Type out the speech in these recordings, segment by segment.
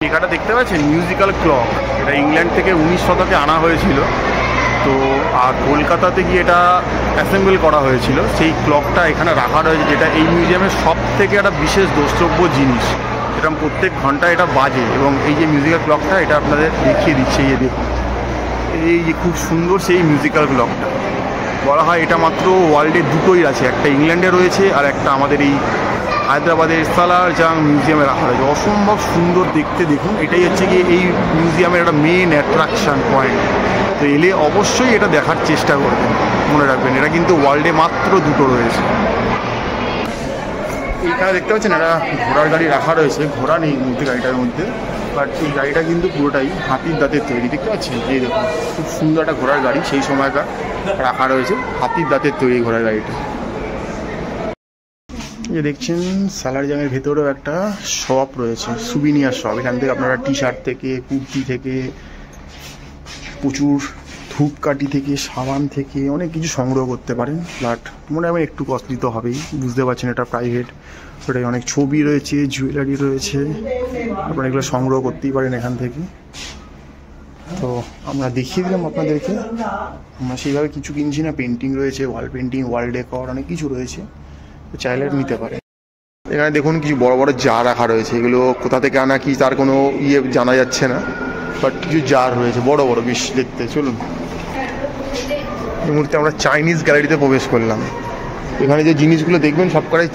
এখানটা দেখতে পাচ্ছেন মিউজিক্যাল ক্লক, এটা ইংল্যান্ড থেকে 19 শতকে আনা হয়েছিল। তো আর কলকাতাতে গিয়ে এটা অ্যাসেম্বল করা হয়েছিল। সেই ক্লকটা এখানে রাখা রয়েছে, যেটা এই মিউজিয়ামের সব থেকে একটা বিশেষ দ্রষ্টব্য জিনিস। এটা প্রত্যেক ঘন্টা এটা বাজে, এবং এই যে মিউজিক্যাল ক্লকটা এটা আপনাদের দেখিয়ে দিচ্ছে। এই দেখুন, এই যে খুব সুন্দর সেই মিউজিক্যাল ক্লকটা। বলা হয় এটা মাত্র ওয়ার্ল্ডে দুটোই আছে, একটা ইংল্যান্ডে রয়েছে আর একটা আমাদের এই হায়দ্রাবাদের সালার জাং মিউজিয়ামে রাখা রয়েছে। অসম্ভব সুন্দর দেখতে। দেখুন, এটাই হচ্ছে কি এই মিউজিয়ামের একটা মেন অ্যাট্রাকশান পয়েন্ট। তো এলে অবশ্যই এটা দেখার চেষ্টা করবেন, মনে রাখবেন এটা কিন্তু ওয়ার্ল্ডে মাত্র দুটো রয়েছে। এইখানে দেখতে পাচ্ছেন একটা ঘোড়ার গাড়ি রাখা রয়েছে। ঘোড়া নেই মূর্তি গাড়িটার মধ্যে, বাট এই গাড়িটা কিন্তু পুরোটাই হাতির দাঁতের তৈরি। দেখতে পাচ্ছেন, এই দেখুন খুব সুন্দর একটা ঘোড়ার গাড়ি সেই সময়কার রাখা রয়েছে, হাতির দাঁতের তৈরি ঘোড়ার গাড়িটা। যে দেখছেন সালার জাংয়ের ভেতরেও একটা শপ রয়েছে, সুবিনিয়ার শপ। এখান থেকে আপনারা টি শার্ট থেকে, কুর্তি থেকে, প্রচুর ধূপকাঠি থেকে, সাবান থেকে অনেক কিছু সংগ্রহ করতে পারেন। বাট মনে হয় একটু কস্টলি তো হবেই, বুঝতে পারছেন এটা প্রাইভেট। ওটাই অনেক ছবি রয়েছে, জুয়েলারি রয়েছে, আপনারা এগুলো সংগ্রহ করতেই পারেন এখান থেকে। তো আমরা দেখিয়ে দিলাম আপনাদেরকে। আমরা সেইভাবে কিছু কিনছি না, পেন্টিং রয়েছে, ওয়াল পেন্টিং, ওয়াল ডেকর, অনেক কিছু রয়েছে, চাইলে নিতে পারে। এখানে দেখুন কিছু বড় বড় জার রাখা রয়েছে। এগুলো কোথা থেকে আনা কি তার কোনো জানা যাচ্ছে না, বাট কিছু জার রয়েছে বড় বড়, বেশ দেখতে। চলুন, এই মুহূর্তে আমরা চাইনিজ গ্যালারিতে প্রবেশ করলাম। এখানে যে জিনিসগুলো দেখবেন সবকটাই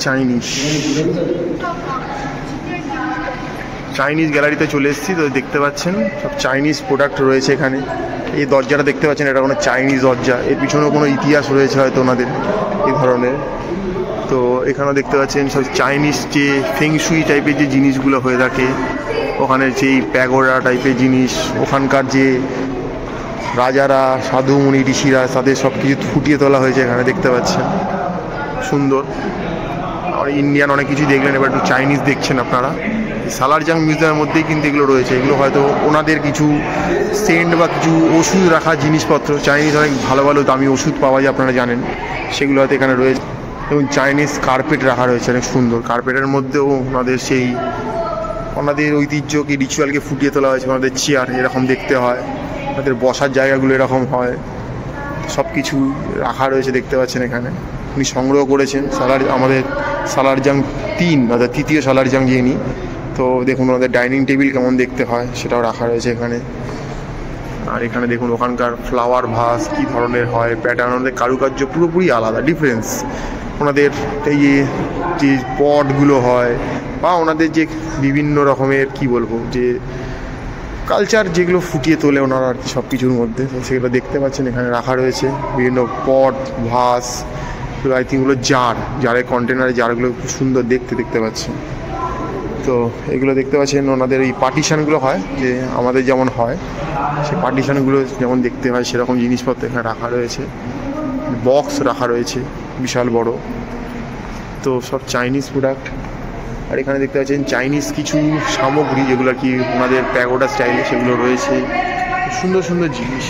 চাইনিজ গ্যালারিতে চলে এসেছি। তো দেখতে পাচ্ছেন সব চাইনিজ প্রোডাক্ট রয়েছে এখানে। এই দরজাটা দেখতে পাচ্ছেন, এটা কোনো চাইনিজ দরজা। এর পিছনেও কোনো ইতিহাস রয়েছে হয়তো ওনাদের এই ধরনের। তো এখানেও দেখতে পাচ্ছেন সব চাইনিজ যে ফেংশুই টাইপের যে জিনিসগুলো হয়ে থাকে, ওখানে যেই প্যাগোডা টাইপের জিনিস, ওখানকার যে রাজারা, সাধু মুনি ঋষিরা, তাদের সব কিছু ফুটিয়ে তোলা হয়েছে এখানে দেখতে পাচ্ছেন। সুন্দর। আর ইন্ডিয়ান অনেক কিছু দেখলেন, এবার একটু চাইনিজ দেখছেন আপনারা। সালার জাং মিউজিয়ামের মধ্যেই কিন্তু এগুলো রয়েছে। এগুলো হয়তো ওনাদের কিছু সেন্ট বা কিছু ওষুধ রাখা জিনিসপত্র। চাইনিজ অনেক ভালো ভালো দামি ওষুধ পাওয়া যায়, আপনারা জানেন, সেগুলো হয়তো এখানে রয়েছে। এবং চাইনিজ কার্পেট রাখা রয়েছে, অনেক সুন্দর। কার্পেটের মধ্যেও ওনাদের সেই ওনাদের ঐতিহ্যকে, রিচুয়ালকে ফুটিয়ে তোলা হয়েছে। ওনাদের চেয়ার এরকম দেখতে হয়, ওনাদের বসার জায়গাগুলো এরকম হয়, সব কিছু রাখা রয়েছে দেখতে পাচ্ছেন এখানে। উনি সংগ্রহ করেছেন আমাদের সালার জাং 3, অর্থাৎ তৃতীয় সালার জাং যিনি। তো দেখুন ওনাদের ডাইনিং টেবিল কেমন দেখতে হয় সেটাও রাখা রয়েছে এখানে। আর এখানে দেখুন ওখানকার ফ্লাওয়ার ভাস কী ধরনের হয়, প্যাটার্ন, ওনাদের কারুকার্য পুরোপুরি আলাদা, ডিফারেন্স। ওনাদের এই যে পটগুলো হয়, বা ওনাদের যে বিভিন্ন রকমের কি বলবো যে কালচার যেগুলো ফুটিয়ে তোলে ওনারা আর কি সব কিছুর মধ্যে, সেগুলো দেখতে পাচ্ছেন এখানে রাখা রয়েছে। বিভিন্ন পট, ভাস, আই থিঙ্ক ওগুলো জারের কন্টেনারে জারগুলো খুব সুন্দর দেখতে পাচ্ছেন। তো এগুলো দেখতে পাচ্ছেন ওনাদের এই পার্টিশানগুলো হয়, যে আমাদের যেমন হয় সেই পার্টিশানগুলো যেমন দেখতে হয় সেরকম জিনিসপত্র এখানে রাখা রয়েছে। বক্স রাখা রয়েছে বিশাল বড়। তো সব চাইনিজ প্রোডাক্ট। আর এখানে দেখতে পাচ্ছেন চাইনিজ কিছু সামগ্রী যেগুলো আর কি ওনাদের প্যাগোডা স্টাইলে সেগুলো রয়েছে। সুন্দর সুন্দর জিনিস,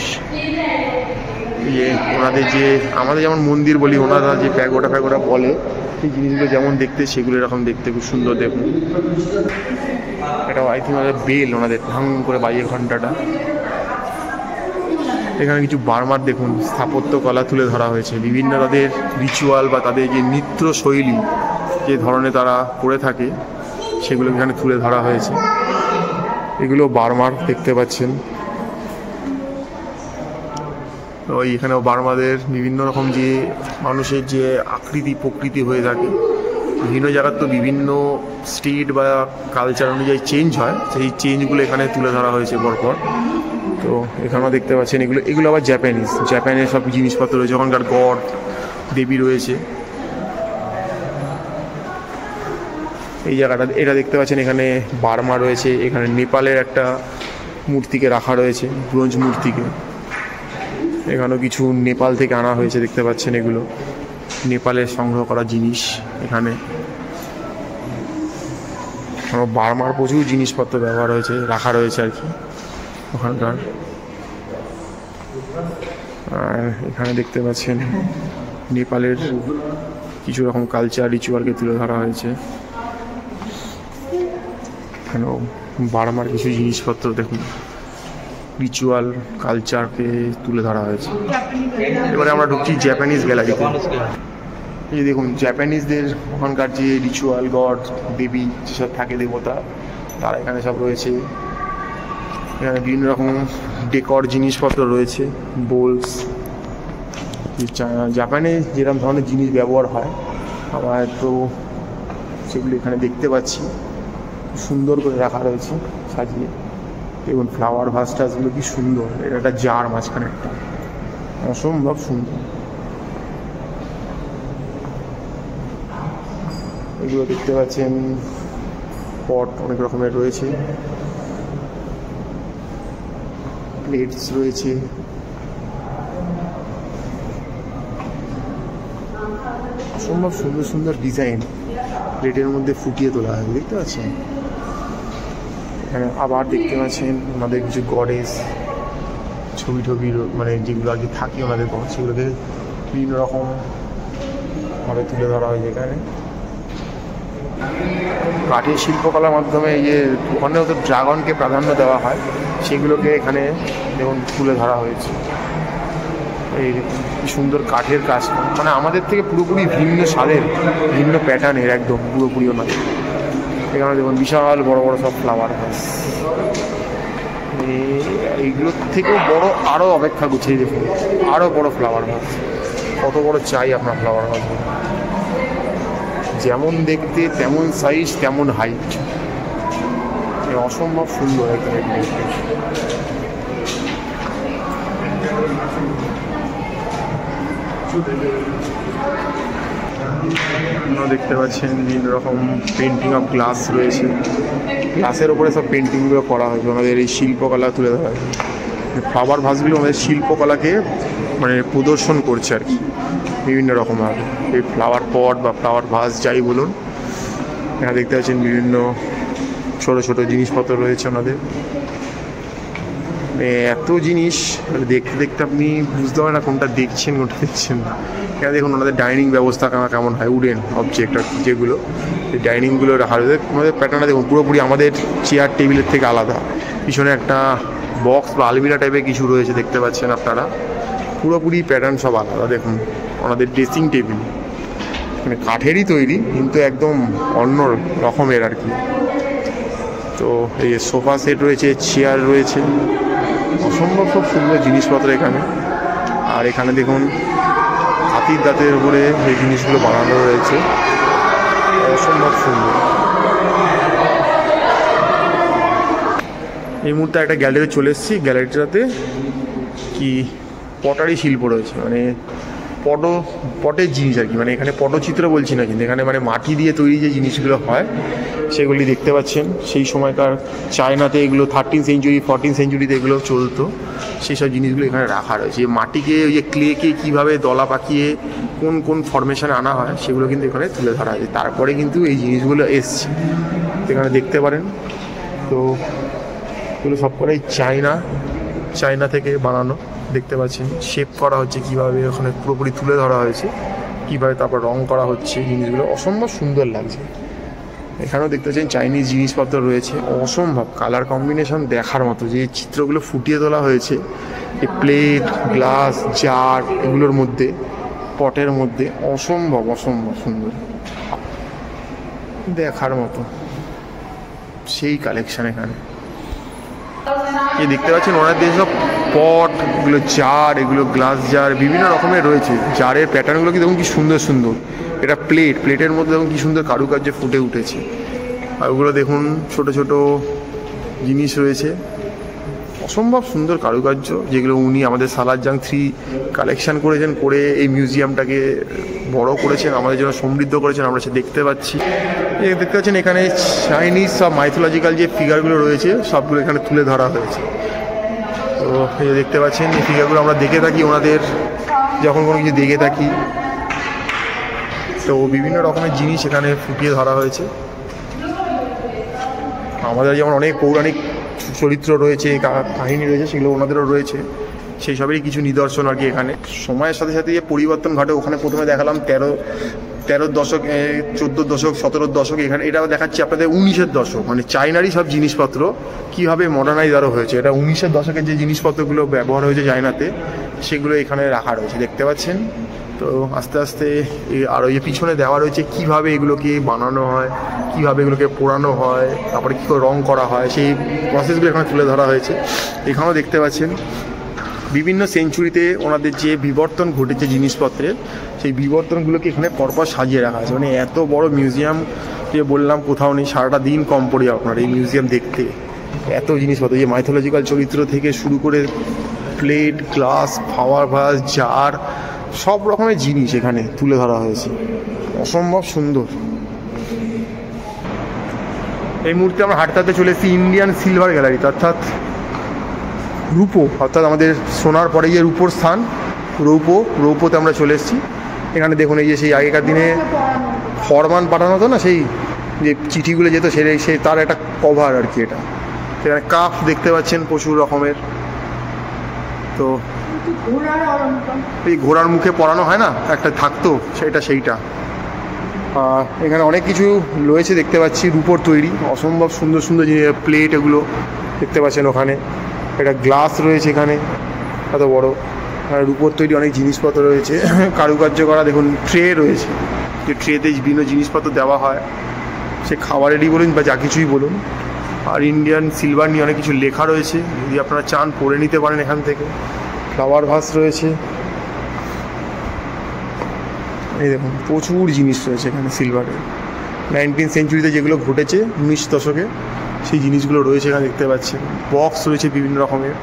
ইয়ে ওনাদের যে আমাদের যেমন মন্দির বলি, ওনারা যে প্যাগোডা বলে সেই জিনিসগুলো যেমন দেখতে, সেগুলো এরকম দেখতে খুব সুন্দর। দেখুন এটা আই থিঙ্ক ওনাদের বেল, ওনাদের ঢং করে বাজিয়ে ঘন্টাটা। এখানে কিছু বার্মার দেখুন স্থাপত্য কলা তুলে ধরা হয়েছে, বিভিন্ন তাদের রিচুয়াল বা তাদের যে নৃত্য শৈলী যে ধরনের তারা করে থাকে সেগুলো এখানে তুলে ধরা হয়েছে। এগুলো বার্মার দেখতে পাচ্ছেন। তো এখানেও বার্মাদের বিভিন্ন রকম যে মানুষের যে আকৃতি প্রকৃতি হয়ে থাকে, বিভিন্ন জায়গার তো বিভিন্ন স্টেট বা কালচার অনুযায়ী চেঞ্জ হয়, সেই চেঞ্জগুলো এখানে তুলে ধরা হয়েছে পরপর। তো এখানেও দেখতে পাচ্ছেন এগুলো আবার জাপানের সব জিনিসপত্র রয়েছে, ওখানকার গড দেবী রয়েছে। এই জায়গাটা এটা দেখতে পাচ্ছেন, এখানে বার্মা রয়েছে, এখানে নেপালের একটা মূর্তিকে রাখা রয়েছে, ব্রোঞ্জ মূর্তিকে। এখানেও কিছু নেপাল থেকে আনা হয়েছে দেখতে পাচ্ছেন, এগুলো নেপালের সংগ্রহ করা জিনিস। এখানে বার্মার প্রচুর জিনিসপত্র ব্যবহার হয়েছে, রাখা রয়েছে আর কি ওখানকার। আর এখানে দেখতে পাচ্ছেন নেপালের কিছু রকম কালচার রিচুয়ালকে তুলে ধরা হয়েছে এখানেও। বার্মার কিছু জিনিসপত্র দেখুন, রিচুয়াল কালচারকে তুলে ধরা হয়েছে। এবারে আমরা ঢুকছি জাপানিজ গ্যালারিতে। এই দেখুন জাপানিজদের ওখানকার যে রিচুয়াল গড দেবী যেসব থাকে দেবতা, তারা এখানে সব রয়েছে। এখানে বিভিন্ন রকম ডেকর জিনিসপত্র রয়েছে, বোলস। জাপানে যেরকম ধরনের জিনিস ব্যবহার হয় আমার তো সেগুলো এখানে দেখতে পাচ্ছি, সুন্দর করে রাখা রয়েছে সাজিয়ে। দেখুন ফ্লাওয়ার ভাস টাসগুলো কি সুন্দর, এটা একটা জার মাঝখানে একটা, অসম্ভব সুন্দর। এগুলো দেখতে পাচ্ছেন পট অনেক রকমের রয়েছে, প্লেটস রয়েছে, অসম্ভব সুন্দর সুন্দর ডিজাইন প্লেটের মধ্যে ফুটিয়ে তোলা হয়, দেখতে পাচ্ছেন। এখানে আবার দেখতে পাচ্ছেন ওনাদের কিছু গডেস ছবি টবি, মানে যেগুলো আর কি থাকে ওনাদের গড, সেগুলোকে বিভিন্ন রকম ভাবে তুলে ধরা হয়। এখানে কাঠের শিল্পকলার মাধ্যমে এই যে ওখানেও তো ড্রাগনকে প্রাধান্য দেওয়া হয়, সেগুলোকে এখানে যেমন তুলে ধরা হয়েছে। এই কি সুন্দর কাঠের কাজ, মানে আমাদের থেকে পুরোপুরি ভিন্ন স্বাদের, ভিন্ন প্যাটার্নের, একদম পুরোপুরি ওনাদের। এখানে দেখুন বিশাল বড় বড় সব ফ্লাওয়ার ভাস, এইগুলোর থেকেও বড় আরও অপেক্ষা করছে। দেখুন আরও বড় ফ্লাওয়ার ভাস, কত বড় চাই আপনার ফ্লাওয়ার ভাস, যেমন দেখতে তেমন সাইজ তেমন হাইট, অসম্ভব সুন্দর একদম। দেখতে পাচ্ছেন বিভিন্ন রকম পেন্টিং অফ গ্লাস রয়েছে, গ্লাসের ওপরে সব পেন্টিংগুলো করা হয়েছে, ওনাদের এই শিল্পকলা তুলে ধরা হয়। ফ্লাওয়ার ভাসগুলো আমাদের শিল্পকলাকে মানে প্রদর্শন করছে আর কি, বিভিন্ন রকমভাবে। এই ফ্লাওয়ার পট বা ফ্লাওয়ার ভাস যাই বলুন, এখানে দেখতে পাচ্ছেন বিভিন্ন ছোট ছোট জিনিসপত্র রয়েছে ওনাদের। এত জিনিস দেখতে দেখতে আপনি বুঝতে পারেন না কোনটা দেখছেন কোনটা দেখছেন না। এখানে দেখুন ওনাদের ডাইনিং ব্যবস্থা কেমন হয়, উডেন অবজেক্ট আর কি, যেগুলো এই ডাইনিংগুলো রাখা রয়েছে। আমাদের প্যাটার্নটা দেখুন পুরোপুরি আমাদের চেয়ার টেবিলের থেকে আলাদা। পিছনে একটা বক্স বা আলমিরা টাইপের কিছু রয়েছে দেখতে পাচ্ছেন আপনারা, পুরোপুরি প্যাটার্ন সব আলাদা। দেখুন ওনাদের ড্রেসিং টেবিল মানে কাঠেরই তৈরি, কিন্তু একদম অন্য রকমের আর কি। তো এই সোফা সেট রয়েছে, চেয়ার রয়েছে, অসম্ভব খুব সুন্দর জিনিসপত্র এখানে। আর এখানে দেখুন হাতির দাঁতের উপরে এই জিনিসগুলো বানানো রয়েছে, অসম্ভব সুন্দর। এই মুহূর্তে একটা গ্যালারি চলে এসেছি, গ্যালারিটাতে কি পটারি শিল্প রয়েছে, মানে পটের জিনিস আর কি। মানে এখানে পটচিত্র বলছি না, কিন্তু এখানে মানে মাটি দিয়ে তৈরি যে জিনিসগুলো হয় সেগুলি দেখতে পাচ্ছেন। সেই সময়কার চায়নাতে এগুলো 13th সেঞ্চুরি 14th সেঞ্চুরিতে এগুলো চলতো, সেই সব জিনিসগুলো এখানে রাখা রয়েছে। মাটিকে ওই যে ক্লেকে কীভাবে দলা পাকিয়ে কোন কোন ফরমেশনে আনা হয় সেগুলো কিন্তু এখানে তুলে ধরা হয়েছে। তারপরে কিন্তু এই জিনিসগুলো এসছে, এখানে দেখতে পারেন। তো এগুলো সব করেই চায়না থেকে বানানো, দেখতে পাচ্ছেন শেপ করা হচ্ছে কীভাবে, ওখানে পুরোপুরি তুলে ধরা হয়েছে কীভাবে, তারপর রং করা হচ্ছে। জিনিসগুলো অসম্ভব সুন্দর লাগছে। এখানেও দেখতে পাচ্ছেন চাইনিজ জিনিসপত্র রয়েছে, অসম্ভব কালার কম্বিনেশন দেখার মতো। যে চিত্রগুলো ফুটিয়ে তোলা হয়েছে এই প্লেট, গ্লাস, জার এগুলোর মধ্যে, পটের মধ্যে, অসম্ভব সুন্দর দেখার মতো সেই কালেকশন। এখানে এই দেখতে পাচ্ছেন ওনাদের সব পট, এগুলো জার, এগুলো গ্লাস জার বিভিন্ন রকমের রয়েছে। জারের প্যাটার্নগুলো কি দেখুন কি সুন্দর সুন্দর। এটা প্লেটের মধ্যে দেখুন কি সুন্দর কারুকার্য ফুটে উঠেছে। আর ওগুলো দেখুন ছোট ছোট জিনিস রয়েছে, অসম্ভব সুন্দর কারুকার্য, যেগুলো উনি আমাদের সালারজাং 3 কালেকশন করেছেন, করে এই মিউজিয়ামটাকে বড় করেছেন, আমাদের জন্য সমৃদ্ধ করেছেন, আমরা সে দেখতে পাচ্ছি। দেখতে পাচ্ছেন এখানে চাইনিজ সব মাইথোলজিক্যাল যে ফিগারগুলো রয়েছে সবগুলো এখানে তুলে ধরা হয়েছে। তো এই যে দেখতে পাচ্ছেন এই ফিগারগুলো আমরা দেখে থাকি ওনাদের, যখন কোনো কিছু দেখে থাকি তো বিভিন্ন রকমের জিনিস এখানে ফুটিয়ে ধরা হয়েছে। আমাদের যেমন অনেক পৌরাণিক চরিত্র রয়েছে, কাহিনী রয়েছে, সেগুলো ওনাদেরও রয়েছে, সেই সবেরই কিছু নিদর্শন আর কি। এখানে সময়ের সাথে সাথে যে পরিবর্তন ঘটে, ওখানে প্রথমে দেখালাম 13 দশক, 14 দশক, 17 দশক। এখানে এটাও দেখাচ্ছি আপনাদের 19-এর দশক, মানে চায়নারই সব জিনিসপত্র কীভাবে মডার্নাইজ আরও হয়েছে। এটা 19-এর দশকের যে জিনিসপত্রগুলো ব্যবহার হয়েছে চায়নাতে, সেগুলো এখানে রাখা রয়েছে, দেখতে পাচ্ছেন। তো আস্তে আস্তে আর ওই পিছনে দেওয়া রয়েছে কীভাবে এগুলোকে বানানো হয়, কীভাবে এগুলোকে পোড়ানো হয়, তারপরে কী করে রং করা হয়, সেই প্রসেসগুলো এখানে তুলে ধরা হয়েছে। এখানেও দেখতে পাচ্ছেন বিভিন্ন সেঞ্চুরিতে ওনাদের যে বিবর্তন ঘটেছে জিনিসপত্রের, সেই বিবর্তনগুলোকে এখানে পরপর সাজিয়ে রাখা আছে। মানে এত বড় মিউজিয়াম যে বললাম কোথাও নেই, সারাটা দিন কম পড়ে আপনার এই মিউজিয়াম দেখতে। এত জিনিসপত্র, যে মাইথোলজিক্যাল চরিত্র থেকে শুরু করে plate, glass, flower vase, jar, সব রকমের জিনিস এখানে তুলে ধরা হয়েছে, অসম্ভব সুন্দর। এই মুহূর্তে আমরা হাঁটতে হাঁটতে চলে এসেছি ইন্ডিয়ান সিলভার গ্যালারিতে, রূপো, অর্থাৎ আমাদের সোনার পরে যে রূপোর স্থান, রৌপোতে আমরা চলে এসেছি। এখানে দেখুন এই যে সেই আগেকার দিনে ফরমান পাঠানো হতো না, সেই যে চিঠিগুলো যেত, সেই তার একটা কভার আর কি এটা। সেখানে কাপ দেখতে পাচ্ছেন প্রচুর রকমের। তো এই ঘোড়ার মুখে পরানো হয় না, একটা থাকতো, সেইটা। এখানে অনেক কিছু রয়েছে দেখতে পাচ্ছি, রূপোর তৈরি অসম্ভব সুন্দর সুন্দর প্লেট, এগুলো দেখতে পাচ্ছেন। ওখানে একটা গ্লাস রয়েছে, এখানে এত বড়, রূপোর তৈরি অনেক জিনিসপত্র রয়েছে, কারুকার্য করা। দেখুন ট্রে রয়েছে, যে ট্রেতে বিভিন্ন জিনিসপত্র দেওয়া হয়, সে খাবারেরই বলুন বা যা কিছুই বলুন। আর ইন্ডিয়ান সিলভার নিয়ে অনেক কিছু লেখা রয়েছে, যদি আপনারা চান পড়ে নিতে পারেন এখান থেকে। ফ্লাওয়ার ভাস রয়েছে, এই দেখুন প্রচুর জিনিস রয়েছে এখানে সিলভারের। 19 সেঞ্চুরিতে যেগুলো ঘটেছে 19 দশকে, সেই জিনিসগুলো রয়েছে এখানে দেখতে পাচ্ছেন। বক্স রয়েছে বিভিন্ন রকমের,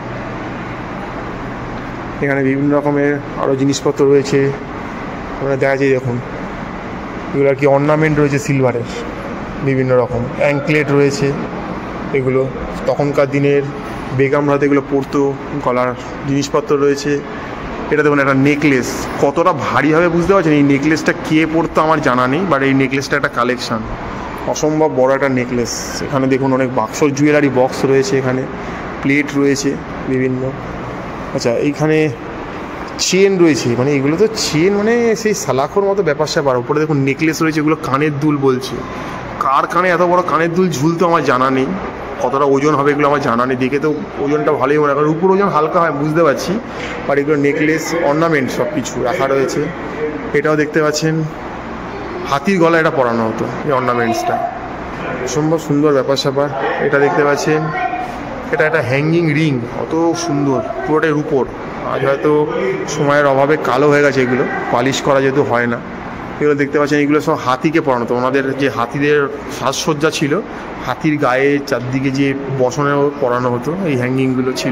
এখানে বিভিন্ন রকমের আরও জিনিসপত্র রয়েছে। আপনারা দেখা যায় দেখুন, এগুলো আর কি অর্নামেন্ট রয়েছে সিলভারের, বিভিন্ন রকম অ্যাঙ্কলেট রয়েছে। এগুলো তখনকার দিনের বেগমরা এগুলো পরতো, গলার জিনিসপত্র রয়েছে। এটা দেখুন একটা নেকলেস, কতটা ভারী হবে বুঝতে পারছেন। এই নেকলেসটা কে পরতো আমার জানা নেই, বাট এই নেকলেসটা একটা কালেকশান, অসম্ভব বড় একটা নেকলেস। এখানে দেখুন অনেক বাক্স, জুয়েলারি বক্স রয়েছে, এখানে প্লেট রয়েছে বিভিন্ন। আচ্ছা, এইখানে চেন রয়েছে, মানে এগুলো তো চেন, মানে সেই সালাখোর মতো ব্যাপার স্যাপার। উপরে দেখুন নেকলেস রয়েছে, এগুলো কানের দুল বলছে। কার কানে এত বড় কানের দুল ঝুলতো আমার জানা নেই, কতটা ওজন হবে এগুলো আমার জানা নেই। দেখে তো ওজনটা ভালোই মনে হয়, কারণ উপর ওজন হালকা হয় বুঝতে পারছি, বাট এগুলো নেকলেস, অর্নামেন্ট সব কিছু রাখা রয়েছে। এটাও দেখতে পাচ্ছেন হাতির গলা, এটা পরানো হতো এই অর্নামেন্টসটা, অসম্ভব সুন্দর ব্যাপার স্যাপার। এটা দেখতে পাচ্ছেন, এটা একটা হ্যাঙ্গিং রিং, অত সুন্দর, পুরোটাই রূপোর। আজ হয়তো সময়ের অভাবে কালো হয়ে গেছে, এগুলো পালিশ করা যেহেতু হয় না। এগুলো দেখতে পাচ্ছেন, এগুলো সব হাতিকে পরানো হতো। ওনাদের যে হাতিদের সাজসজ্জা ছিল, হাতির গায়ে চারদিকে যে বসনেও পরানো হতো, এই হ্যাঙ্গিংগুলো ছিল।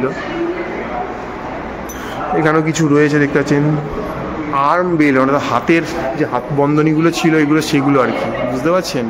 এখানেও কিছু রয়েছে দেখতে পাচ্ছেন, আর্ম বেল, অর্থাৎ হাতের যে হাত বন্ধনীগুলো ছিল, এগুলো সেগুলো আর কি, বুঝতে পারছেন।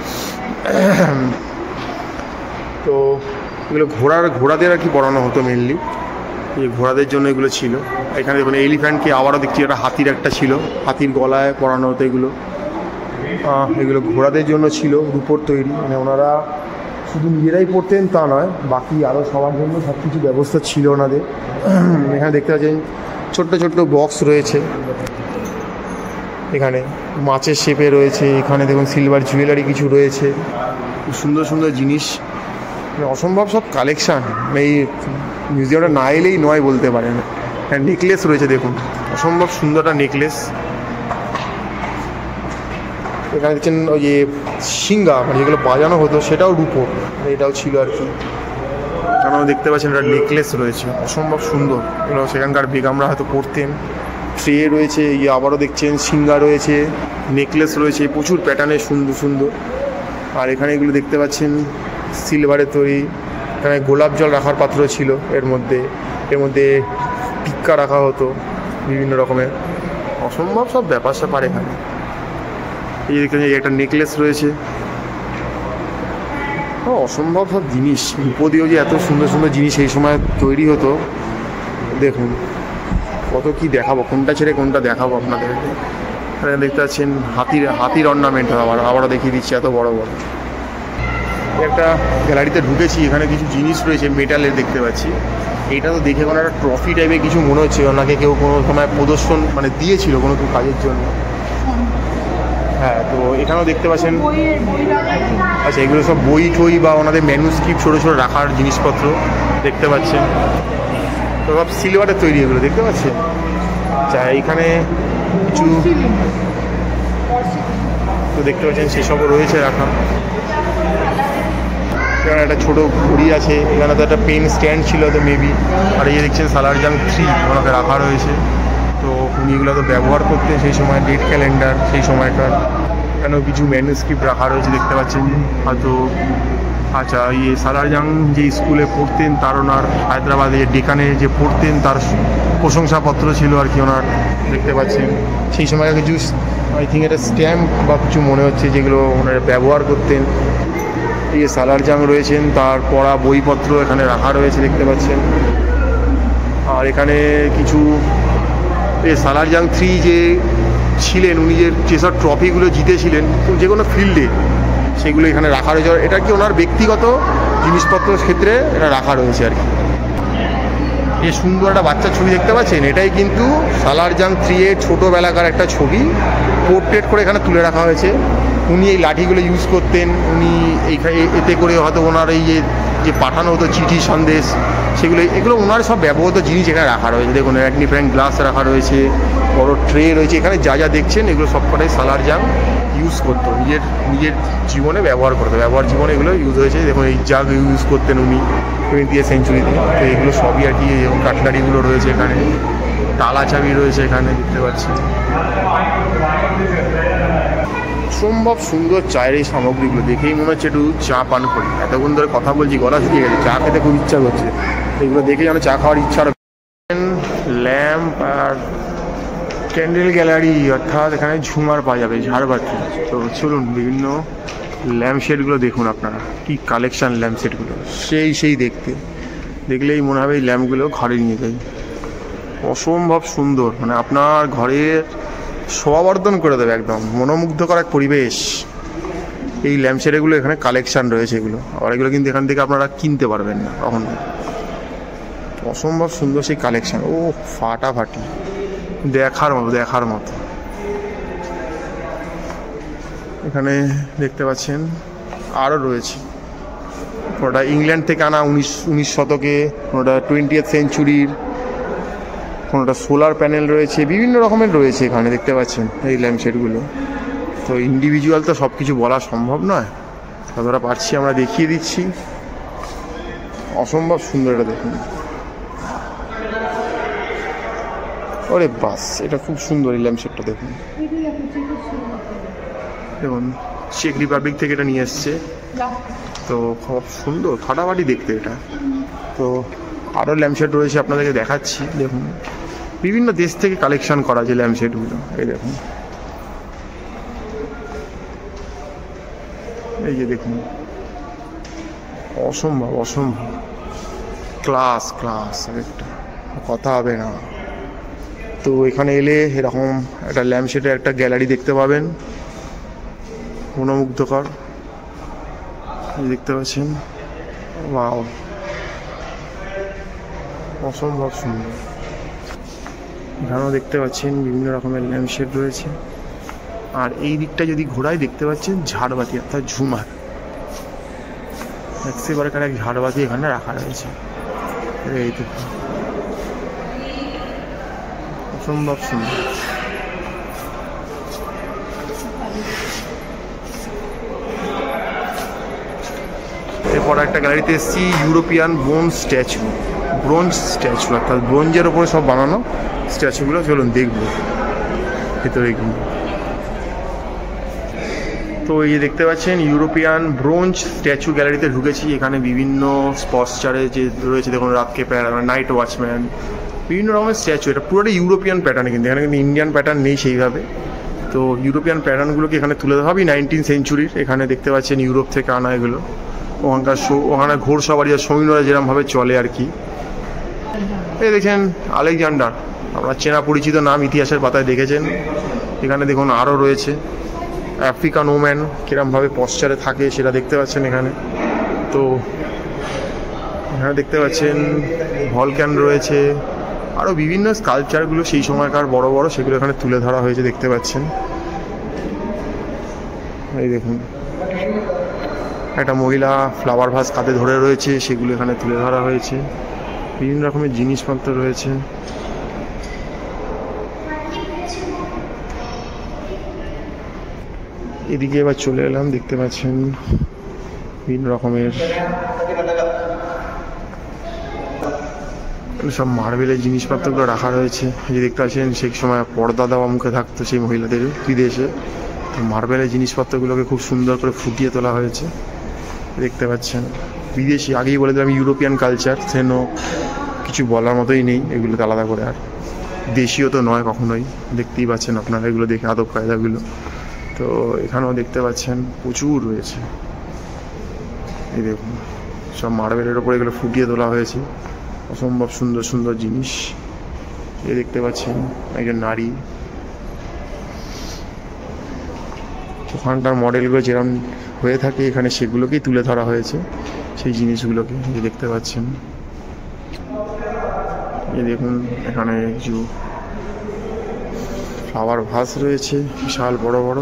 তো এগুলো ঘোড়াদের আর কি পরানো হতো মেনলি, এই ঘোড়াদের জন্য এগুলো ছিল। এখানে দেখুন এলিফ্যান্টকে আবারও দেখছি, একটা হাতির একটা ছিল, হাতির গলায় পরানো হতো এগুলো। এগুলো ঘোড়াদের জন্য ছিল, রূপোর তৈরি। মানে ওনারা শুধু নিজেরাই পড়তেন তা নয়, বাকি আরও সবার জন্য সব কিছু ব্যবস্থা ছিল ওনাদের। এখানে দেখতে পাচ্ছেন ছোট্ট ছোট্ট বক্স রয়েছে, এখানে মাছের শেপে রয়েছে। এখানে দেখুন সিলভার জুয়েলারি কিছু রয়েছে, খুব সুন্দর সুন্দর জিনিস, অসম্ভব সব কালেকশান। এই মিউজিয়ামটা না এলেই নয় বলতে পারেন। হ্যাঁ, নেকলেস রয়েছে দেখুন, অসম্ভব সুন্দর একটা নেকলেস। এখানে দেখছেন ওই যে শিঙ্গা, মানে যেগুলো বাজানো হতো, সেটাও রূপোর, এটাও ছিল আর কি। এখানেও দেখতে পাচ্ছেন একটা নেকলেস রয়েছে, অসম্ভব সুন্দর। এগুলো সেখানকার বেগমরা হয়তো পরতেন। ট্রে রয়েছে, আবারও দেখছেন শিঙ্গা রয়েছে, নেকলেস রয়েছে, প্রচুর প্যাটার্নের সুন্দর সুন্দর। আর এখানে এগুলো দেখতে পাচ্ছেন সিলভারের তৈরি। এখানে গোলাপ জল রাখার পাত্র ছিল, এর মধ্যে টিক্কা রাখা হতো বিভিন্ন রকমের, অসম্ভব সব ব্যাপার স্যাপার এখানে। এই দেখতে একটা নেকলেস রয়েছে, অসম্ভব সব জিনিস। রূপো দিয়েও যে এত সুন্দর সুন্দর জিনিস এই সময় তৈরি হতো, দেখুন কত কি দেখাবো, কোনটা ছেড়ে কোনটা দেখাবো আপনাদেরকে। এখানে দেখতে পাচ্ছেন হাতির অর্নামেন্ট, আবারও দেখিয়ে দিচ্ছি, এত বড় বড়। একটা গ্যালারিতে ঢুকেছি, এখানে কিছু জিনিস রয়েছে মেটালের দেখতে পাচ্ছি। এইটা তো দেখে কোনো একটা ট্রফি টাইপের কিছু মনে হচ্ছে, ওনাকে কেউ কোনো সময় প্রদর্শন মানে দিয়েছিল কোনো কাজের জন্য। হ্যাঁ, তো এখানেও দেখতে পাচ্ছেন। আচ্ছা, এগুলো সব বই টই বা ওনাদের ম্যানুস্ক্রিপ্ট ছোটো ছোটো রাখার জিনিসপত্র দেখতে পাচ্ছেন। তো সব সিলভারের তৈরি, এগুলো দেখতে পাচ্ছেন। আচ্ছা, এখানে কিছু তো দেখতে পাচ্ছেন সেসবও রয়েছে রাখা। এখানে একটা ছোটো ঘড়ি আছে, এখানে তো একটা পেন স্ট্যান্ড ছিল তো মেবি। আর এই দেখছেন সালারজাং 3 ওনাকে রাখা রয়েছে। তো উনি এগুলো তো ব্যবহার করতেন সেই সময়, ডেট ক্যালেন্ডার সেই সময়কার। এখানেও কিছু ম্যানুস্ক্রিপ্ট রাখা রয়েছে দেখতে পাচ্ছেন হয়তো। আচ্ছা, সালারজাং যে স্কুলে পড়তেন তার ওনার হায়দ্রাবাদে ডেকানে যে পড়তেন তার প্রশংসাপত্র ছিল আর কি ওনার, দেখতে পাচ্ছেন। সেই সময় কিছু আই থিঙ্ক এটা স্ট্যাম্প বা কিছু মনে হচ্ছে যেগুলো ওনারা ব্যবহার করতেন। এই সালারজাং রয়েছেন, তার পড়া বইপত্র এখানে রাখা রয়েছে দেখতে পাচ্ছেন। আর এখানে কিছু সালারজাং 3 যে ছিলেন, উনি যেসব ট্রফিগুলো জিতেছিলেন যে কোনো ফিল্ডে, সেগুলো এখানে রাখা রয়েছে। এটা কি ওনার ব্যক্তিগত জিনিসপত্রের ক্ষেত্রে এটা রাখা রয়েছে আর কি। এই সুন্দর একটা বাচ্চার ছবি দেখতে পাচ্ছেন, এটাই কিন্তু সালারজাং 3 এর ছোটোবেলাকার একটা ছবি পোর্ট্রেট করে এখানে তুলে রাখা হয়েছে। উনি এই লাঠিগুলো ইউজ করতেন, উনি এতে করে হয়তো ওনার এই যে পাঠানো হতো চিঠি সন্দেশ, এগুলো ওনার সব ব্যবহৃত জিনিস এখানে রাখা রয়েছে। দেখুন ম্যাগনিফাইং গ্লাস রাখা রয়েছে, বড় ট্রে রয়েছে। এখানে যা যা দেখছেন এগুলো সবকটাই সালারজাং ইউজ করতো, নিজের জীবনে ব্যবহার করতো, ব্যবহার জীবনে এগুলো ইউজ হয়েছে। দেখুন এই জাগ ইউজ করতেন উনি 20th সেঞ্চুরিতে। তো এগুলো সবই আর কি, এবং কাটলারিগুলো রয়েছে এখানে, তালা চাবি রয়েছে এখানে দেখতে পাচ্ছি। অসম্ভব সুন্দর চায়ের এই সামগ্রীগুলো দেখেই মনে হচ্ছে একটু চা পান করি। এতক্ষণ ধরে কথা বলছি, গলা শুকিয়ে গেছে, চা খেতে খুব ইচ্ছা করছে। এগুলো দেখে যেন চা খাওয়ার ইচ্ছা। ল্যাম্প আর ক্যান্ডেল গ্যালারি, অর্থাৎ এখানে ঝুমার পাওয়া যাবে, ঝাড়বাতি। তো চলুন বিভিন্ন ল্যাম্প শেডগুলো দেখুন আপনারা, কি কালেকশান ল্যাম্প শেডগুলো, সেই দেখলেই মনে হবে এই ল্যাম্পগুলো ঘরে নিয়ে যাই। অসম্ভব সুন্দর, মানে আপনার ঘরের শোভাবর্ধন করে দেবে, একদম মনোমুগ্ধকর এক পরিবেশ। এই ল্যাম্প শেডগুলো এখানে কালেকশান রয়েছে এগুলো, আর এগুলো কিন্তু এখান থেকে আপনারা কিনতে পারবেন না কখনো। অসম্ভব সুন্দর সেই কালেকশান, ও ফাটাফাটি, দেখার মতো। এখানে দেখতে পাচ্ছেন আরও রয়েছে, ওটা ইংল্যান্ড থেকে আনা 19 শতকে, ওটা 20th সেঞ্চুরির, কোনোটা সোলার প্যানেল রয়েছে, বিভিন্ন রকমের রয়েছে এখানে দেখতে পাচ্ছেন এই ল্যাম্প শেডগুলো। তো ইন্ডিভিজুয়াল তো সব কিছু বলা সম্ভব নয়, যতটা পারছি আমরা দেখিয়ে দিচ্ছি। অসম্ভব সুন্দর, এটা দেখুন। ওরে বাস, এটা খুব সুন্দর এই ল্যাম্প শেডটা দেখুন। দেখুন চেক রিপাবলিক থেকে এটা নিয়ে এসছে, তো খুব সুন্দর ফাটাফাটি দেখতে এটা। তো আরও ল্যাম্প শেড রয়েছে, আপনাদেরকে দেখাচ্ছি। দেখুন বিভিন্ন দেশ থেকে কালেকশন করা যে ল্যাম্প শেডগুলো, এই দেখুন, এই যে দেখুন, অসম্ভব ক্লাস একটা কথা হবে না। তো এখানে এলে এরকম একটা ল্যাম্প শেডের একটা গ্যালারি দেখতে পাবেন, মনোমুগ্ধকর দেখতে পাচ্ছেন। ওয়াও, অসম্ভব সুন্দর। এখানেও দেখতে পাচ্ছেন বিভিন্ন রকমের ল্যাম্প শেড রয়েছে। আর এই দিকটা যদি ঘোরায় দেখতে পাচ্ছেন ঝাড়বাতি, অর্থাৎ ঝুমার, একেবারে এক ঝাড়বাতি এখানে রাখা রয়েছে। এই দেখুন, অসম্ভব সুন্দর। এরপর একটা গ্যালারিতে এসেছি, ইউরোপিয়ান ব্রোঞ্জ স্ট্যাচু, অর্থাৎ ব্রোঞ্জের ওপরে সব বানানো স্ট্যাচুগুলো। চলুন দেখবো ভেতরে গিয়ে। তো এই যে দেখতে পাচ্ছেন ইউরোপিয়ান ব্রোঞ্জ স্ট্যাচু গ্যালারিতে ঢুকেছি। এখানে বিভিন্ন স্পস্টারে যে রয়েছে, দেখুন রাতকে নাইট ওয়াচম্যান, বিভিন্ন রকমের স্ট্যাচু। এটা পুরোটা ইউরোপিয়ান প্যাটার্নে, কিন্তু এখানে কিন্তু ইন্ডিয়ান প্যাটার্ন নেই সেইভাবে। তো ইউরোপিয়ান প্যাটার্নগুলোকে এখানে তুলে ধরা হবে 19th সেঞ্চুরির। এখানে দেখতে পাচ্ছেন ইউরোপ থেকে আনা এগুলো। ওখানে ঘোড়সওয়ারি আর সৈন্যরা যেরকমভাবে চলে আর কি। এই দেখেন আলেকজান্ডার, আপনার চেনা পরিচিত নাম, ইতিহাসের পাতায় দেখেছেন। এখানে দেখুন আরও রয়েছে আফ্রিকান ওম্যান কিরমভাবে পশ্চারে থাকে সেটা দেখতে পাচ্ছেন এখানে। তো এখানে দেখতে পাচ্ছেন ভলক্যান রয়েছে, আরও বিভিন্ন স্কাল্পচারগুলো সেই সময়কার বড় বড়, সেগুলো এখানে তুলে ধরা হয়েছে দেখতে পাচ্ছেন। এই দেখুন একটা মহিলা ফ্লাওয়ার ভাস কাঁধে ধরে রয়েছে, সেগুলো এখানে তুলে ধরা হয়েছে। বিভিন্ন রকমের জিনিসপত্র রয়েছে। এদিকে এবার চলে এলাম, দেখতে পাচ্ছেন বিভিন্ন রকমের সব মার্বেলের জিনিসপত্রগুলো রাখা রয়েছে। যে দেখতে পাচ্ছেন সেই সময় পর্দা দেওয়া মুখে থাকতো সেই মহিলাদের বিদেশে, তো মার্বেলের জিনিসপত্রগুলোকে খুব সুন্দর করে ফুটিয়ে তোলা হয়েছে দেখতে পাচ্ছেন। বিদেশি, আগেই বলে দিলাম ইউরোপিয়ান কালচার, সেন কিছু বলার মতোই নেই এগুলোতে আলাদা করে। আর দেশীয় তো নয় কখনোই, দেখতেই পাচ্ছেন আপনারা এগুলো দেখে আদব কায়দাগুলো। তো এখানেও দেখতে পাচ্ছেন প্রচুর রয়েছে। এই দেখুন সব মার্বেলের ওপরে এগুলো ফুটিয়ে তোলা হয়েছে, অসম্ভব সুন্দর সুন্দর জিনিস। এই দেখতে পাচ্ছেন একজন নারী, ওখানকার মডেলগুলো যেরকম হয়ে থাকে এখানে সেগুলোকেই তুলে ধরা হয়েছে, সেই জিনিসগুলোকে এই দেখতে পাচ্ছেন। এই দেখুন এখানে কিছু ফ্লাওয়ার ভাস রয়েছে বিশাল বড় বড়।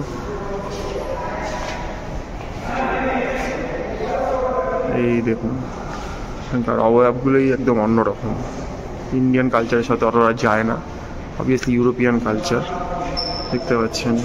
এই দেখুন এখানকার অবয়বগুলোই একদম অন্যরকম, ইন্ডিয়ান কালচারের সাথে অতটা যায় না, অবভিয়াসলি ইউরোপিয়ান কালচার দেখতে পাচ্ছেন।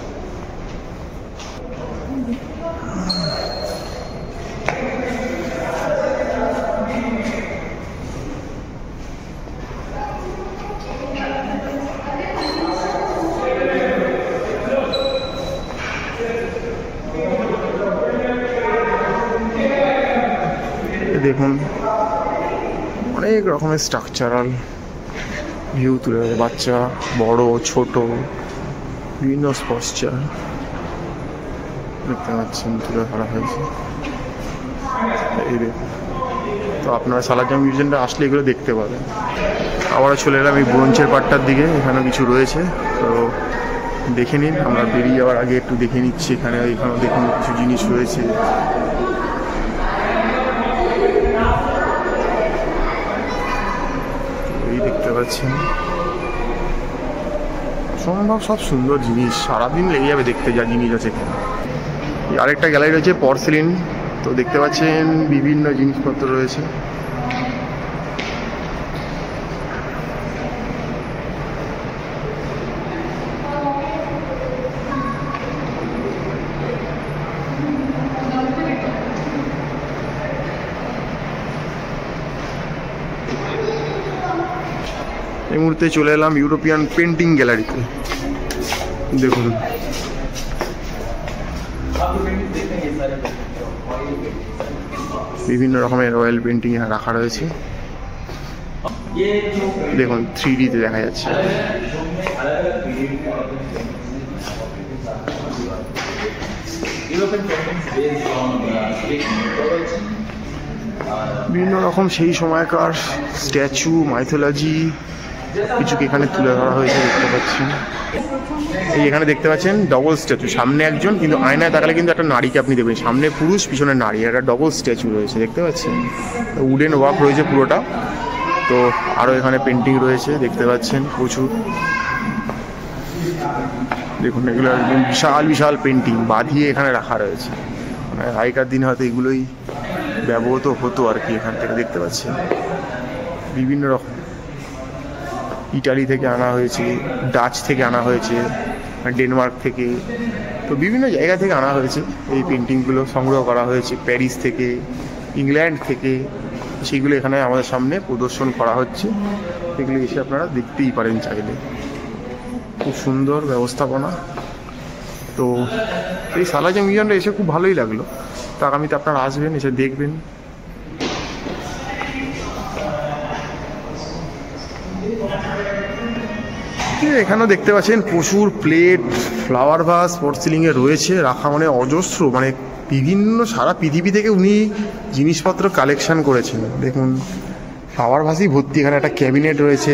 দেখুন অনেক রকমের স্ট্রাকচারাল ভিউ তুলে ধরে, বাচ্চা বড় ছোট বিভিন্ন স্পোস্টার দেখতে পাচ্ছেন তুলে ধরা হয়েছে। এই দেখুন, তো আপনারা সালারজাং মিউজিয়ামটা আসলে এগুলো দেখতে পাবেন। আবারও চলে এলাম এই ব্রোঞ্জের পার্টটার দিকে, এখানেও কিছু রয়েছে, তো দেখে নিন। আমরা বেরিয়ে যাওয়ার আগে একটু দেখে নিচ্ছি এখানেও দেখুন কিছু জিনিস রয়েছে। দেখতে পাচ্ছেন সম্ভব সব সুন্দর জিনিস, সারাদিন লেগে যাবে দেখতে যা জিনিস আছে এখানে। আরেকটা গ্যালারি রয়েছে পর্সেলিন, তো দেখতে পাচ্ছেন বিভিন্ন জিনিসপত্র রয়েছে। এই মুহূর্তে চলে এলাম ইউরোপিয়ান পেন্টিং গ্যালারিতে। দেখুন বিভিন্ন রকমের অয়েল পেন্টিং রাখা রয়েছে, দেখুন 3D-তে দেখা যাচ্ছে। বিভিন্ন রকম সেই সময়কার স্ট্যাচু, মাইথোলজি কিছুকে এখানে তুলে ধরা হয়েছে দেখতে পাচ্ছি। এই এখানে দেখতে পাচ্ছেন ডবল স্ট্যাচু, সামনে একজন, কিন্তু আয়নায় তাকালে কিন্তু একটা নারীকে আপনি দেখবেন, সামনে পুরুষ পিছনে নারী, একটা ডবল স্ট্যাচু রয়েছে দেখতে পাচ্ছেন। উডেন ওয়ার্ক রয়েছে পুরোটা। তো আরও এখানে পেন্টিং রয়েছে দেখতে পাচ্ছেন প্রচুর। দেখুন এগুলো একদম বিশাল বিশাল পেন্টিং বাঁধিয়ে এখানে রাখা রয়েছে, মানে আগেকার দিনে হয়তো এগুলোই ব্যবহৃত হতো আর কি। এখান থেকে দেখতে পাচ্ছেন বিভিন্ন রকম, ইটালি থেকে আনা হয়েছে, ডাচ থেকে আনা হয়েছে, ডেনমার্ক থেকে, তো বিভিন্ন জায়গা থেকে আনা হয়েছে। এই পেন্টিংগুলো সংগ্রহ করা হয়েছে প্যারিস থেকে, ইংল্যান্ড থেকে, সেগুলো এখানে আমাদের সামনে প্রদর্শন করা হচ্ছে। এগুলো এসে আপনারা দেখতেই পারেন চাইলে, খুব সুন্দর ব্যবস্থাপনা। তো এই সালারজাং মিউজিয়ামটা এসে খুব ভালোই লাগলো, তো আগামীতে আপনারা আসবেন, এসে দেখবেন। এখানেও দেখতে পাচ্ছেন প্রচুর প্লেট, ফ্লাওয়ার ভাস পোর্সেলিনে রয়েছে রাখা, মানে অজস্র, মানে বিভিন্ন সারা পৃথিবী থেকে উনি জিনিসপত্র কালেকশন করেছেন। দেখুন ফ্লাওয়ার ভাসই ভর্তি, এখানে একটা ক্যাবিনেট রয়েছে।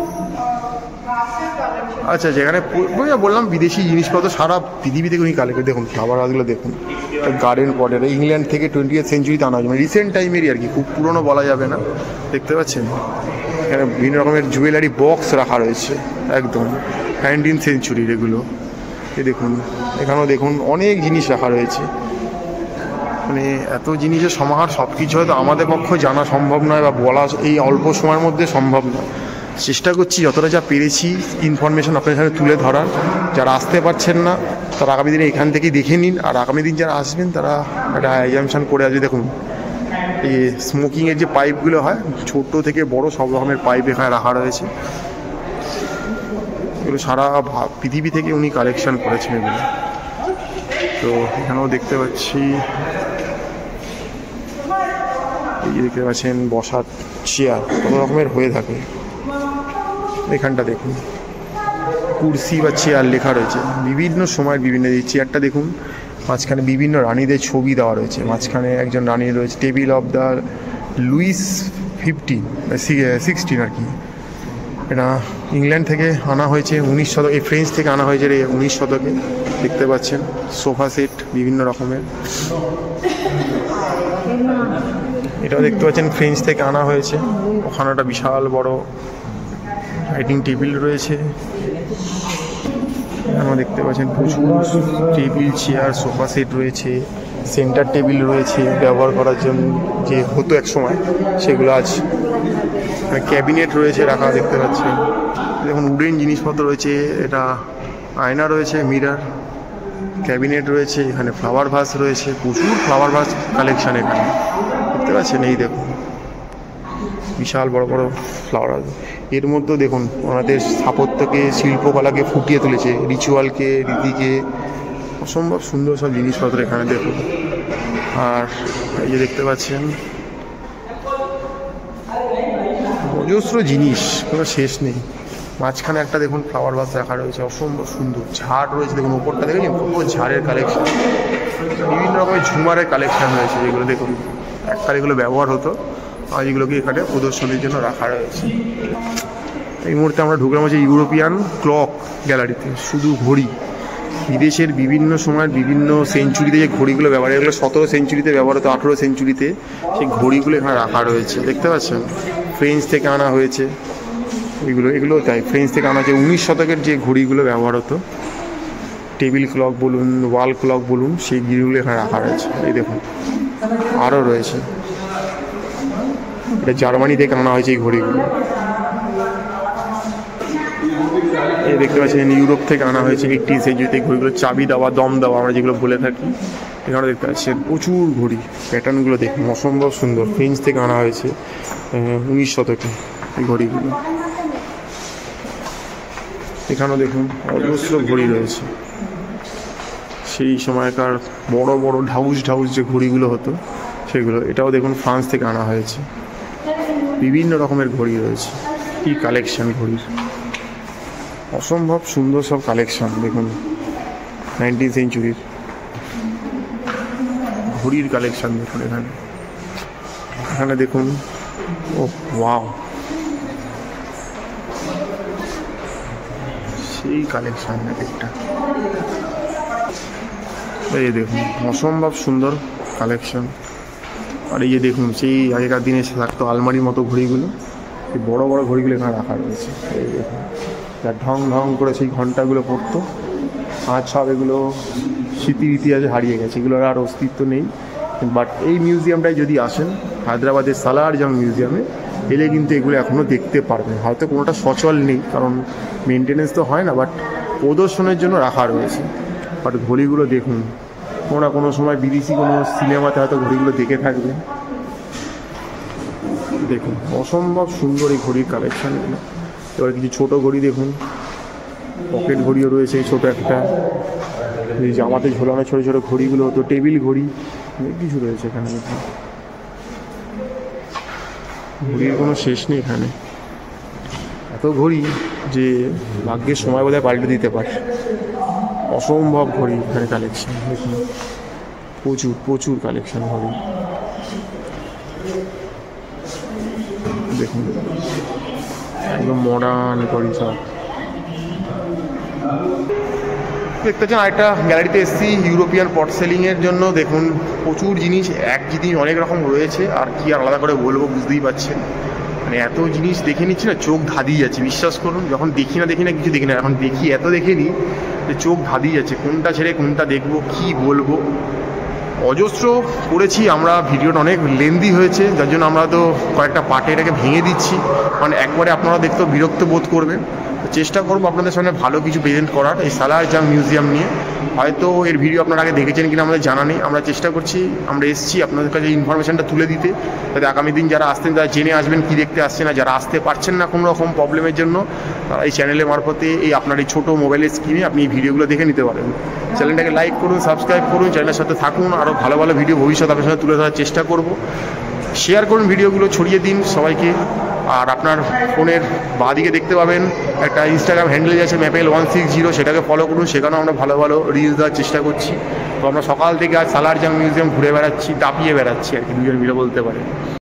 আচ্ছা, যেখানে বললাম বিদেশি জিনিসপত্র সারা পৃথিবী থেকে উনি কালেক্ট, দেখুন ফ্লাওয়ার ভাসগুলো দেখুন, গার্ডেন পটের, ইংল্যান্ড থেকে 20th সেঞ্চুরিতে আনা হয়েছে, মানে রিসেন্ট টাইমেরই আর কি, খুব পুরনো বলা যাবে না। দেখতে পাচ্ছেন এখানে বিভিন্ন রকমের জুয়েলারি বক্স রাখা রয়েছে, একদম 19th সেঞ্চুরির এগুলো। এই দেখুন, এখানেও দেখুন অনেক জিনিস রাখা রয়েছে। মানে এত জিনিসের সমাহার, সব কিছু হয়তো আমাদের পক্ষে জানা সম্ভব নয় বা বলা এই অল্প সময়ের মধ্যে সম্ভব নয়। চেষ্টা করছি যতটা যা পেরেছি ইনফরমেশন আপনাদের সামনে তুলে ধরার। যারা আসতে পারছেন না তারা আগামী দিনে এখান থেকেই দেখে নিন, আর আগামী দিন যারা আসবেন তারা একটা অ্যাজাম্পশন করে আসবে। দেখুন এই স্মোকিংয়ের যে পাইপগুলো হয়, ছোট থেকে বড় সব রকমের পাইপ এখানে রাখা রয়েছে। এগুলো সারা পৃথিবী থেকে উনি কালেকশন করেছেন এগুলো। তো এখানেও দেখতে পাচ্ছি, এই দেখতে পাচ্ছেন বসার চেয়ার কত রকমের হয়ে থাকে। এখানটা দেখুন কুরসি বা চেয়ার লেখা রয়েছে বিভিন্ন সময়ের বিভিন্ন। এই চেয়ারটা দেখুন, মাঝখানে বিভিন্ন রানীদের ছবি দেওয়া রয়েছে। মাঝখানে একজন রানী রয়েছে, টেবিল অফ দ্য লুইস 16 আর কি। এটা ইংল্যান্ড থেকে আনা হয়েছে 19 শতকে, ফ্রেঞ্চ থেকে আনা হয়েছে 19 শতকে। দেখতে পাচ্ছেন সোফা সেট বিভিন্ন রকমের। এটাও দেখতে পাচ্ছেন ফ্রেঞ্চ থেকে আনা হয়েছে। ওখানে একটা বিশাল বড় ডাইনিং টেবিল রয়েছে। আমরা দেখতে পাচ্ছেন প্রচুর টেবিল, চেয়ার, সোফা সেট রয়েছে। সেন্টার টেবিল রয়েছে ব্যবহার করার জন্য, যে হতো এক সময়, সেগুলো আজ ক্যাবিনেট রয়েছে রাখা দেখতে পাচ্ছেন। দেখুন উডেন জিনিসপত্র রয়েছে, এটা আয়না রয়েছে, মিরর, ক্যাবিনেট রয়েছে। এখানে ফ্লাওয়ার ভাস রয়েছে, প্রচুর ফ্লাওয়ার ভাস কালেকশান এখানে দেখতে পাচ্ছেন। এই দেখুন বিশাল বড় বড় ফ্লাওয়ার। এর মধ্যে দেখুন ওনাদের স্থাপত্যকে, শিল্পকলাকে ফুটিয়ে তুলেছে, রিচুয়ালকে, রীতিকে। অসম্ভব সুন্দর সব জিনিসপত্র এখানে দেখুন। আর এই যে দেখতে পাচ্ছেন অজস্র জিনিস, কোনো শেষ নেই। মাঝখানে একটা দেখুন ফ্লাওয়ার ভাস রাখা রয়েছে, অসম্ভব সুন্দর। ঝাড় রয়েছে দেখুন, ওপরটা দেখেন কত ঝাড়ের কালেকশন। বিভিন্ন রকমের ঝুমারের কালেকশন রয়েছে, যেগুলো দেখুন এককালে এগুলো ব্যবহার হতো, আর এগুলোকে এখানে প্রদর্শনীর জন্য রাখা রয়েছে। এই মুহূর্তে আমরা ঢুকলাম হচ্ছে ইউরোপিয়ান ক্লক গ্যালারিতে। শুধু ঘড়ি, বিদেশের বিভিন্ন সময়ের বিভিন্ন সেঞ্চুরিতে যে ঘড়িগুলো ব্যবহার, এগুলো 17 সেঞ্চুরিতে ব্যবহার হতো, 18 সেঞ্চুরিতে, সেই ঘড়িগুলো এখানে রাখা রয়েছে দেখতে পাচ্ছেন। ফ্রেঞ্চ থেকে আনা হয়েছে এগুলো তাই ফ্রেঞ্চ থেকে আনা হয়েছে। 19 শতকের যে ঘড়িগুলো ব্যবহার হতো, টেবিল ক্লক বলুন, ওয়াল ক্লক বলুন, সেই ঘড়িগুলো এখানে রাখা রয়েছে। এই দেখুন আরও রয়েছে, এটা জার্মানি থেকে আনা হয়েছে এই ঘড়িগুলো। এই দেখতে পাচ্ছেন ইউরোপ থেকে আনা হয়েছে 18 সেঞ্চুরিতে ঘড়িগুলো। চাবি দেওয়া, দম দেওয়া আমরা যেগুলো বলে থাকি, এখানে দেখতে পাচ্ছেন প্রচুর ঘড়ি। প্যাটার্নগুলো দেখুন অসম্ভব সুন্দর। ফ্রেঞ্চ থেকে আনা হয়েছে 19 শতকে এই ঘড়িগুলো। এখানেও দেখুন অজস্র ঘড়ি রয়েছে, সেই সময়কার বড় বড় ঢাউস যে ঘড়িগুলো হতো সেগুলো। এটাও দেখুন ফ্রান্স থেকে আনা হয়েছে। বিভিন্ন রকমের ঘড়ি রয়েছে, কি কালেকশন ঘড়ির, অসম্ভব সুন্দর সব কালেকশন। দেখুন 19 সেঞ্চুরির ঘড়ির কালেকশন দেখুন এখানে দেখুন। ও ওয়াও, সেই কালেকশন একটা। এই দেখুন অসম্ভব সুন্দর কালেকশন। আর এই যে দেখুন সেই আগেকার দিনে থাকতো আলমারির মতো ঘড়িগুলো, এই বড় বড় ঘড়িগুলো এখানে রাখা রয়েছে। এই দেখুন যার ঢং ঢং করে সেই ঘন্টাগুলো পড়তো, আজ সব এগুলো স্মৃতির ইতিহাসে হারিয়ে গেছে, এগুলোর আর অস্তিত্ব নেই। বাট এই মিউজিয়ামটায় যদি আসেন, হায়দ্রাবাদের সালার জং মিউজিয়ামে এলে কিন্তু এগুলো এখনও দেখতে পারবেন। হয়তো কোনোটা সচল নেই, কারণ মেনটেনেন্স তো হয় না, বাট প্রদর্শনের জন্য রাখা রয়েছে। বাট ঘড়িগুলো দেখুন, কোনো সময় বিদেশি কোনো সিনেমাতে হয়তো ঘড়িগুলো দেখে থাকবেন। দেখুন অসম্ভব সুন্দর এই ঘড়ির কালেকশানগুলো। এবার কিছু ছোটো ঘড়ি দেখুন, পকেট ঘড়িও রয়েছে, এই ছোটো একটা এই জামাতে ঝোলানো ছোটো ছোটো ঘড়িগুলো হতো, টেবিল ঘড়ি, অনেক কিছু রয়েছে এখানে। দেখুন ঘড়ির কোনো শেষ নেই এখানে, এত ঘড়ি যে ভাগ্যের সময় বোধহয় পাল্টে দিতে পারে। অসম্ভব ঘড়ি এখানে কালেকশন। দেখুন প্রচুর কালেকশন ঘড়ি। দেখুন একদম মডার্ন ঘড়ি সব দেখতে পাচ্ছেন। আরেকটা গ্যালারিতে এসেছি ইউরোপিয়ান পট সেলিংয়ের জন্য। দেখুন প্রচুর জিনিস, এক জিনিস অনেক রকম রয়েছে, আর কি আলাদা করে বলবো বুঝতেই পারছেন। মানে এত জিনিস দেখে নিচ্ছি না, চোখ ধাঁধিয়ে যাচ্ছে, বিশ্বাস করুন। যখন দেখি না কিছু দেখি না, এখন দেখি এত দেখে নিই যে চোখ ধাঁধিয়ে যাচ্ছে, কোনটা ছেড়ে কোনটা দেখবো, কি বলবো। অজস্র করেছি আমরা, ভিডিওটা অনেক লেন্দি হয়েছে, যার জন্য আমরা তো কয়েকটা পার্টে এটাকে ভেঙে দিচ্ছি, মানে একবারে আপনারা দেখতেও বিরক্ত বোধ করবেন। চেষ্টা করবো আপনাদের সামনে ভালো কিছু প্রেজেন্ট করার এই সালার জাং মিউজিয়াম নিয়ে। হয়তো এর ভিডিও আপনারা আগে দেখেছেন কিনা আমাদের জানা নেই, আমরা চেষ্টা করছি, আমরা এসেছি আপনাদের কাছে ইনফরমেশনটা তুলে দিতে, যাতে আগামী দিন যারা আসতেন তারা জেনে আসবেন কী দেখতে আসছে না। যারা আসতে পারছেন না কোনো রকম প্রবলেমের জন্য, তারা এই চ্যানেলের মারফতে এই আপনার এই ছোটো মোবাইলের স্ক্রিনে আপনি এই ভিডিওগুলো দেখে নিতে পারেন। চ্যানেলটাকে লাইক করুন, সাবস্ক্রাইব করুন, চ্যানেলের সাথে থাকুন, আরও ভালো ভালো ভিডিও ভবিষ্যৎ আপনার সাথে তুলে ধরার চেষ্টা করব। শেয়ার করুন ভিডিওগুলো, ছড়িয়ে দিন সবাইকে। আর আপনার ফোনের বাঁদিকে দেখতে পাবেন একটা ইনস্টাগ্রাম হ্যান্ডেল আছে ম্যাপেল160, সেটাকে ফলো করুন, সেখানেও আমরা ভালো ভালো রিলস দেওয়ার চেষ্টা করছি। তো আমরা সকাল থেকে আজ সালার জাং মিউজিয়াম ঘুরে বেড়াচ্ছি, দাপিয়ে বেড়াচ্ছি আর কি, দুজন মিলে বলতে পারে।